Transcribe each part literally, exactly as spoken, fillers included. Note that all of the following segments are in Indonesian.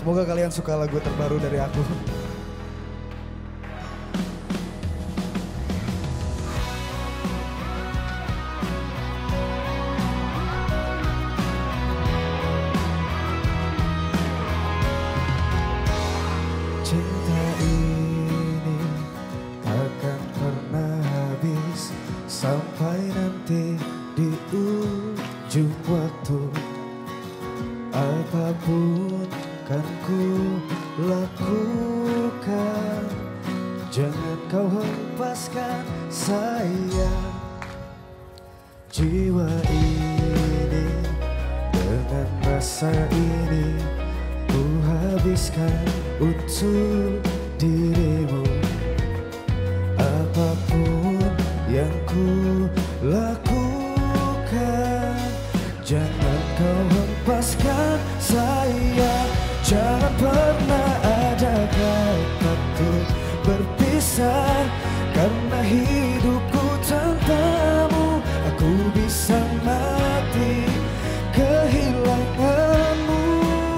Semoga kalian suka lagu terbaru dari aku. Cinta ini takkan pernah habis sampai nanti di ujung waktu. Apapun kan ku lakukan, jangan kau hempaskan sayang. Jiwa ini dengan rasa ini ku habiskan untuk dirimu. Apapun yang ku lakukan, jangan kau hempaskan sayang. Jangan pernah ada kata untuk berpisah, karena hidupku tanpamu aku bisa mati kehilanganmu.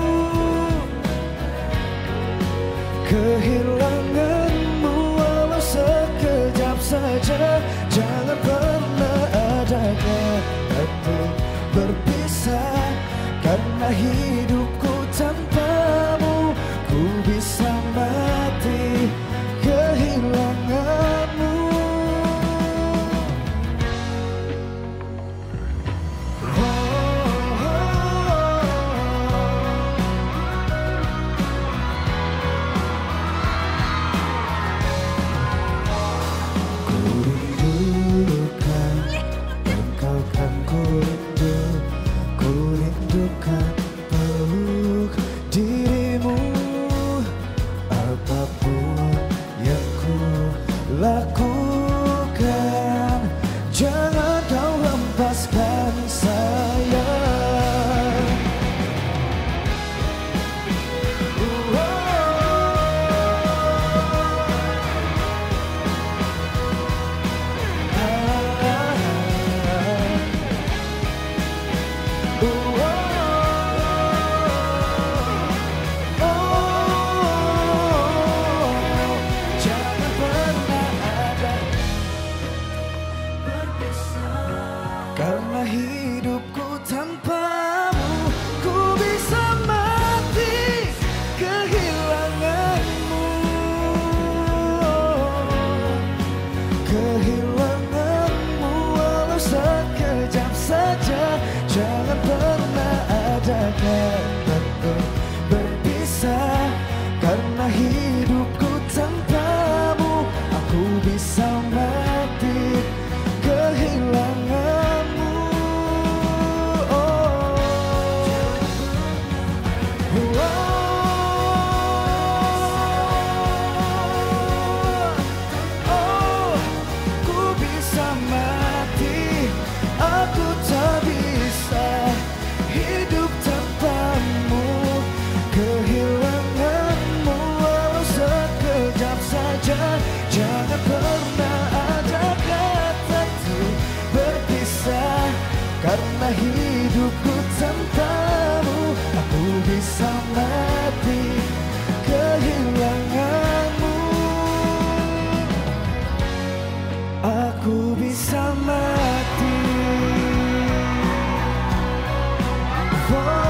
Kehilanganmu walau sekejap saja. Jangan pernah ada kata untuk berpisah, karena hidupku tanpamu ku bisa mati kehilanganmu. Oh, oh, oh. Ku rindukan engkau, kan ku rindu, ku rindukan peluk dirimu. Apapun yang ku lakukan, jangan kau hempaskan sayang. Oh, karena hidupku tanpamu ku bisa mati kehilanganmu. Kehilanganmu walau sekejap saja. Jangan pernah ada kata untuk berpisah, karena hidupku tanpamu aku bisa mati kehilanganmu. Jangan pernah ada kata untuk berpisah, karena hidupku tanpamu aku bisa mati kehilanganmu. Aku bisa mati. Oh.